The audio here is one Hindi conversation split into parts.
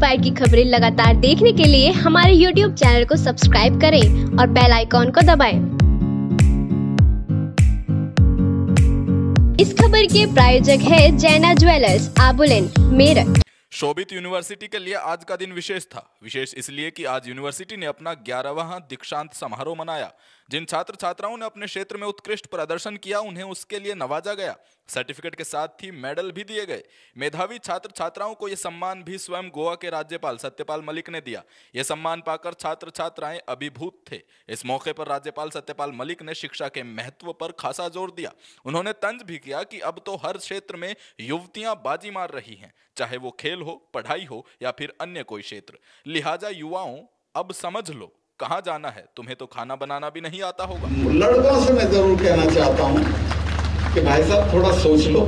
इंस्पायर की खबरें लगातार देखने के लिए हमारे YouTube चैनल को सब्सक्राइब करें और बेल आइकॉन को दबाएं। इस खबर के प्रायोजक है जैना ज्वेलर्स, आबुलेन, मेरठ। शोभित यूनिवर्सिटी के लिए आज का दिन विशेष था। विशेष इसलिए कि आज यूनिवर्सिटी ने अपना 11वां दीक्षांत समारोह मनाया। जिन छात्र छात्राओं ने अपने क्षेत्र में उत्कृष्ट प्रदर्शन किया उन्हें उसके लिए नवाजा गया। सर्टिफिकेट के साथ ही मेडल भी दिए गए। मेधावी छात्र छात्राओं को यह सम्मान भी स्वयं गोवा के राज्यपाल सत्यपाल मलिक ने दिया। यह सम्मान पाकर छात्र छात्राएं अभिभूत थे। इस मौके पर राज्यपाल सत्यपाल मलिक ने शिक्षा के महत्व पर खासा जोर दिया। उन्होंने तंज भी किया कि अब तो हर क्षेत्र में युवतियां बाजी मार रही हैं, चाहे वो खेल हो, पढ़ाई हो या फिर अन्य कोई क्षेत्र। लिहाजा युवाओं, अब समझ लो कहां जाना है। तुम्हें तो खाना बनाना भी नहीं आता होगा। लड़कों से मैं जरूर कहना चाहता हूं कि भाई साहब थोड़ा सोच लो।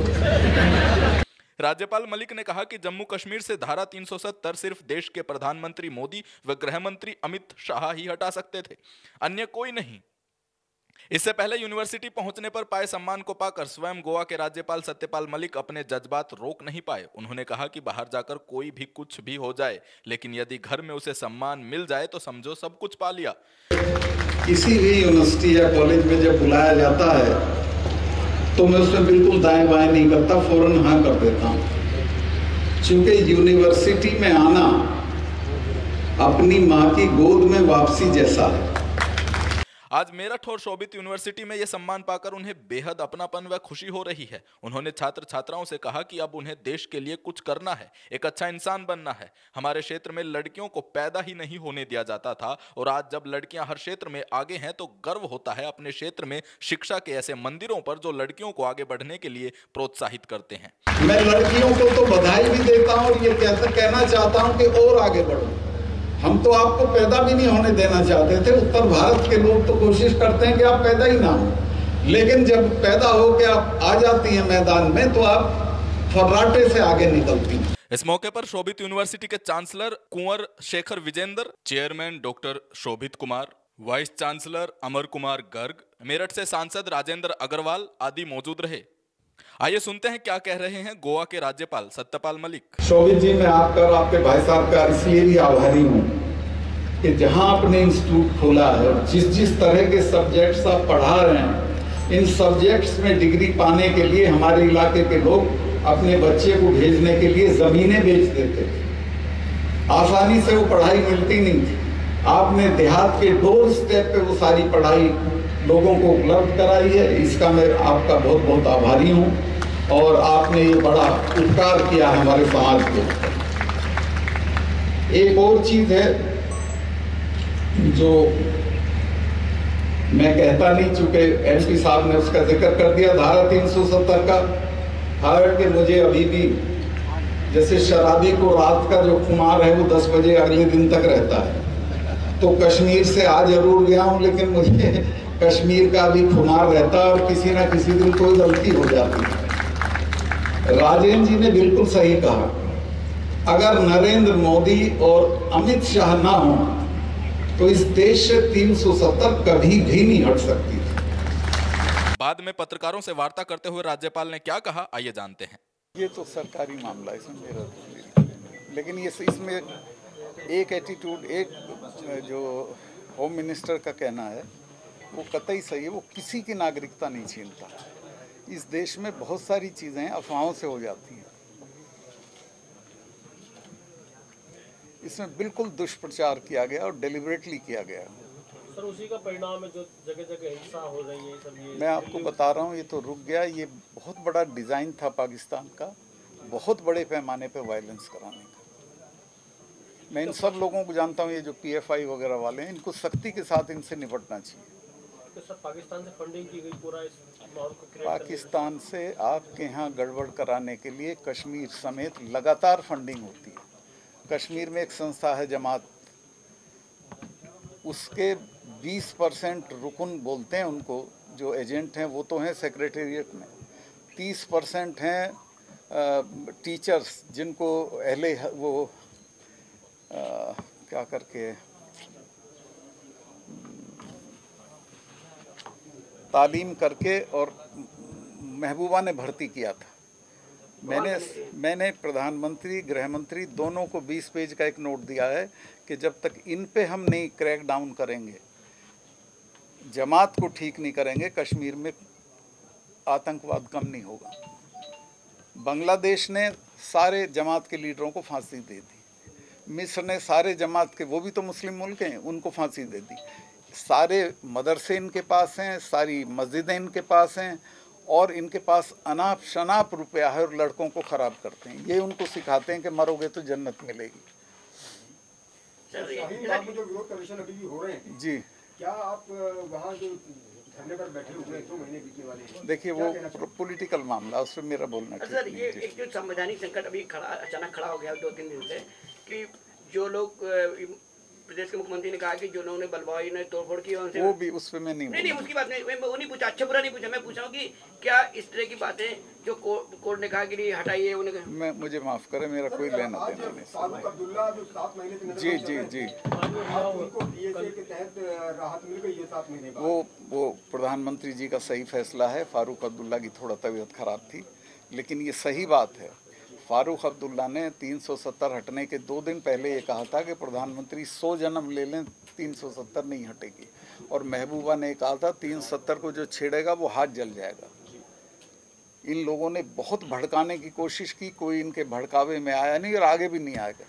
राज्यपाल मलिक ने कहा कि जम्मू कश्मीर से धारा 370 सिर्फ देश के प्रधानमंत्री मोदी व गृह मंत्री अमित शाह ही हटा सकते थे, अन्य कोई नहीं। इससे पहले यूनिवर्सिटी पहुंचने पर पाए सम्मान को पाकर स्वयं गोवा के राज्यपाल सत्यपाल मलिक अपने जज्बात रोक नहीं पाए। उन्होंने कहा कि बाहर जाकर कोई भी कुछ भी हो जाए, लेकिन यदि घर में उसे सम्मान मिल जाए तो समझो सब कुछ पा लिया। किसी भी यूनिवर्सिटी या कॉलेज में जब बुलाया जाता है तो मैं उसमें बिल्कुल दाएं बाएं नहीं करता, फौरन हाँ कर देता हूं। क्योंकि यूनिवर्सिटी में आना अपनी माँ की गोद में वापसी जैसा है। आज मेरठ और शोभित यूनिवर्सिटी में यह सम्मान पाकर उन्हें बेहद अपनापन व खुशी हो रही है। उन्होंने छात्र छात्राओं से कहा कि अब उन्हें देश के लिए कुछ करना है, एक अच्छा इंसान बनना है। हमारे क्षेत्र में लड़कियों को पैदा ही नहीं होने दिया जाता था और आज जब लड़कियां हर क्षेत्र में आगे हैं तो गर्व होता है अपने क्षेत्र में शिक्षा के ऐसे मंदिरों पर जो लड़कियों को आगे बढ़ने के लिए प्रोत्साहित करते हैं। मैं लड़कियों को तो बधाई भी देता हूँ और ये कहना चाहता हूँ कि और आगे बढ़ो। हम तो आपको पैदा भी नहीं होने देना चाहते थे। उत्तर भारत के लोग तो कोशिश करते हैं कि आप पैदा ही ना हो, लेकिन जब पैदा हो के आप आ जाती हैं मैदान में तो आप फर्राटे से आगे निकलती हैं। इस मौके पर शोभित यूनिवर्सिटी के chancellor Kunwar Shekhar Vijendra, chairman doctor Shobhit Kumar, vice chancellor Amar Kumar Garg, Meerut से सांसद राजेंद्र अग्रवाल आदि मौजूद रहे। आइए सुनते हैं क्या कह रहे हैं गोवा के राज्यपाल सत्यपाल मलिक। शोभित जी, मैं आपका और आपके भाई साहब का इसलिए भी आभारी हूँ कि जहाँ आपने इंस्टीट्यूट खोला है और जिस तरह के सब्जेक्ट्स आप पढ़ा रहे हैं, इन सब्जेक्ट्स में डिग्री पाने के लिए हमारे इलाके के लोग अपने बच्चे को भेजने के लिए जमीनें बेच देते थे। आसानी से वो पढ़ाई मिलती नहीं थी। आपने देहात के डोर स्टेप पे वो सारी पढ़ाई लोगों को उपलब्ध कराई है। इसका मैं आपका बहुत बहुत आभारी हूँ और आपने ये बड़ा उपकार किया हमारे समाज को। एक और चीज है जो मैं कहता नहीं, चूंकि एमपी साहब ने उसका जिक्र कर दिया, धारा 370 का। हालांकि मुझे अभी भी जैसे शराबी को रात का जो खुमार है वो 10 बजे अगले दिन तक रहता है, तो कश्मीर से आ जरूर गया हूँ लेकिन मुझे कश्मीर का भी खुमार रहता है और किसी ना किसी दिन कोई गलती हो जाती है। राजेंद्र जी ने बिल्कुल सही कहा, अगर नरेंद्र मोदी और अमित शाह ना हो तो इस देश से 370 कभी भी नहीं हट सकती। बाद में पत्रकारों से वार्ता करते हुए राज्यपाल ने क्या कहा, आइए जानते हैं। ये तो सरकारी मामला है, इसमें मेरा, लेकिन ये इसमें एक एटीट्यूड, एक जो होम मिनिस्टर का कहना है वो कतई सही है। वो किसी की नागरिकता नहीं छीनता। इस देश में बहुत सारी चीज़ें अफवाहों से हो जाती हैं। इसमें बिल्कुल दुष्प्रचार किया गया और डेलिबरेटली किया गया। सर, उसी का परिणाम है जो जगह जगह हिंसा हो रही है सब। ये मैं आपको बता रहा हूँ, ये तो रुक गया। ये बहुत बड़ा डिज़ाइन था पाकिस्तान का, बहुत बड़े पैमाने पे वायलेंस कराने का। मैं इन सब लोगों को जानता हूँ, ये जो PFI वगैरह वाले हैं, इनको सख्ती के साथ इनसे निपटना चाहिए। सर, पाकिस्तान से फंडिंग की गई पूरा इस माहौल को। पाकिस्तान से आपके यहाँ गड़बड़ कराने के लिए कश्मीर समेत लगातार फंडिंग होती है। कश्मीर में एक संस्था है जमात, उसके 20% रुकन बोलते हैं उनको, जो एजेंट हैं वो तो हैं सेक्रेटेरिएट में। 30% हैं टीचर्स, जिनको अहले वो क्या करके तालीम करके और महबूबा ने भर्ती किया था। मैंने प्रधानमंत्री, गृह मंत्री दोनों को 20 पेज का एक नोट दिया है कि जब तक इन पे हम नहीं क्रैक डाउन करेंगे, जमात को ठीक नहीं करेंगे, कश्मीर में आतंकवाद कम नहीं होगा। बांग्लादेश ने सारे जमात के लीडरों को फांसी दे दी। मिस्र ने सारे जमात के, वो भी तो मुस्लिम मुल्क हैं, उनको फांसी दे दी। सारे मदरसे इनके पास हैं, सारी मस्जिदें इनके पास हैं और इनके पास अनाप शनाप रुपया है और लड़कों को ख़राब करते हैं। ये उनको सिखाते हैं कि मरोगे तो जन्नत मिलेगी। शाहीन बाग में जो विरोध प्रदर्शन अभी भी हो रहे हैं जी, क्या आप वहाँ जो धरने पर बैठे हुए 2 महीने बीतने वाले, देखिए वो पॉलिटिकल मामला, उस पर मेरा बोलना ठीक सर, नहीं ये है। एक जो संवैधानिक संकट अभी अचानक खड़ा हो गया 2-3 दिन से, कि जो लोग प्रदेश के मुख्यमंत्री ने कहा कि जो लोगों ने बलवाई ने तोड़फोड़ की उनसे, वो भी उस पर मैं नहीं उसकी बात नहीं, मैं वो नहीं पूछा, अच्छा बुरा नहीं पूछा, मैं पूछा हूँ कि क्या इस तरह की बातें जो कोर्ट ने कहा कि नहीं हटाइए, उन्हें मुझे माफ़ करें, मेरा कोई लेना देना नहीं। फारूक अब्दुल्ला जो 7 महीने से जी जी जी, उनको DSA के तहत राहत मिल गई है 7 महीने बाद। वो प्रधानमंत्री जी का सही फैसला है। फारूक अब्दुल्ला की थोड़ा तबीयत खराब थी, लेकिन ये सही बात है। फारूक अब्दुल्ला ने 370 हटने के 2 दिन पहले ये कहा था कि प्रधानमंत्री 100 जन्म ले लें 370 नहीं हटेगी, और महबूबा ने कहा था 370 को जो छेड़ेगा वो हाथ जल जाएगा। इन लोगों ने बहुत भड़काने की कोशिश की, कोई इनके भड़कावे में आया नहीं और आगे भी नहीं आएगा।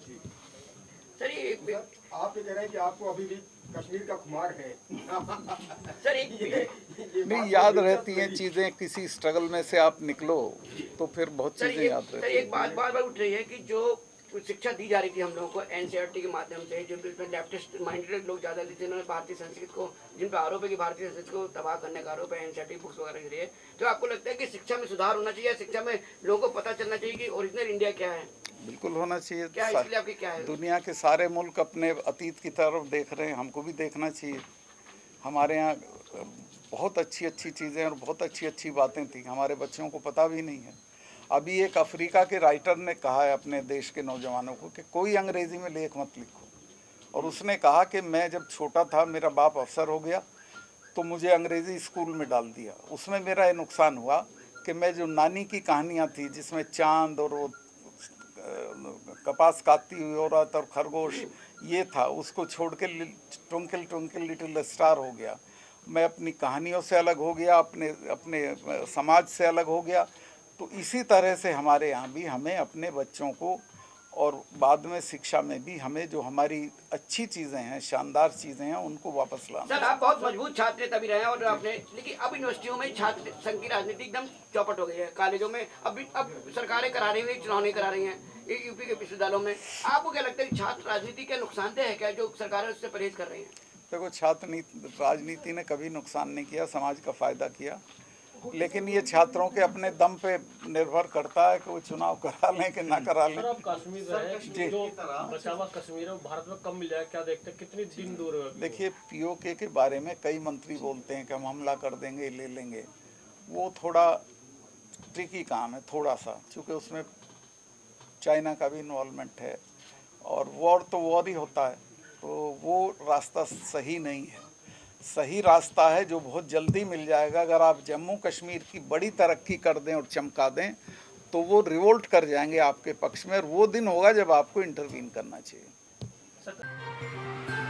सर ये आप ये कह रहे हैं कि आपको अभी भी कश्मीर का खुमार है। सर नहीं, याद रहती हैं चीज़ें, किसी स्ट्रगल में से आप निकलो तो फिर बहुत चीज़ें याद रहती हैं। एक बात बार बार उठ रही है कि जो शिक्षा दी जा रही थी हम लोगों को NCERT के माध्यम से, जो लेफ्टिस्ट माइंडेड लोग ज़्यादा थे, जिन्होंने भारतीय संस्कृति को, जिन पर आरोप है कि भारतीय संस्कृति को तबाह करने का आरोप है, NCERT बुक्स वगैरह के लिए, तो आपको लगता है कि शिक्षा में सुधार होना चाहिए, शिक्षा में लोगों को पता चलना चाहिए कि ओरिजिनल इंडिया क्या है? बिल्कुल होना चाहिए। क्या इसलिए आपकी क्या है? दुनिया के सारे मुल्क अपने अतीत की तरफ देख रहे हैं, हमको भी देखना चाहिए। हमारे यहाँ बहुत अच्छी अच्छी चीज़ें और बहुत अच्छी अच्छी बातें थी, हमारे बच्चों को पता भी नहीं है। अभी एक अफ्रीका के राइटर ने कहा है अपने देश के नौजवानों को कि कोई अंग्रेज़ी में लेख मत लिखो, और उसने कहा कि मैं जब छोटा था, मेरा बाप अफसर हो गया तो मुझे अंग्रेज़ी स्कूल में डाल दिया। उसमें मेरा ये नुकसान हुआ कि मैं जो नानी की कहानियाँ थी, जिसमें चांद और वो कपास काटती हुई औरत और खरगोश ये था, उसको छोड़ के ट्विंकल ट्विंकल लिटिल स्टार हो गया। मैं अपनी कहानियों से अलग हो गया, अपने समाज से अलग हो गया। तो इसी तरह से हमारे यहाँ भी हमें अपने बच्चों को और बाद में शिक्षा में भी हमें जो हमारी अच्छी चीज़ें हैं, शानदार चीज़ें हैं, उनको वापस लाना। सर, आप बहुत मजबूत छात्र तभी रहे हैं और आपने, लेकिन अब यूनिवर्सिटियों में छात्र संघ की राजनीति एकदम चौपट हो गई है। कॉलेजों में अब सरकारें करा रही हुई, चुनाव नहीं करा रही हैं यूपी के विश्वविद्यालयों में। आपको क्या लगता है कि छात्र राजनीति क्या नुकसानदेह है क्या, जो सरकारें उससे परहेज कर रही हैं? देखो, छात्र राजनीति ने कभी नुकसान नहीं किया, समाज का फ़ायदा किया, लेकिन ये छात्रों के अपने दम पे निर्भर करता है कि वो चुनाव करा लें कि ना करा लें। सर, आप कश्मीर रहे, जो बचा हुआ कश्मीर है भारत में कब मिल जाए, क्या देखते हैं, कितनी दिन दूर है? देखिए, POK के बारे में कई मंत्री बोलते हैं कि हम हमला कर देंगे, ले लेंगे। वो थोड़ा ट्रिकी काम है, थोड़ा सा, क्योंकि उसमें चाइना का भी इन्वॉल्वमेंट है और वॉर तो वॉर ही होता है, तो वो रास्ता सही नहीं है। सही रास्ता है जो बहुत जल्दी मिल जाएगा। अगर आप जम्मू कश्मीर की बड़ी तरक्की कर दें और चमका दें तो वो रिवोल्ट कर जाएंगे आपके पक्ष में, और वो दिन होगा जब आपको इंटरवीन करना चाहिए।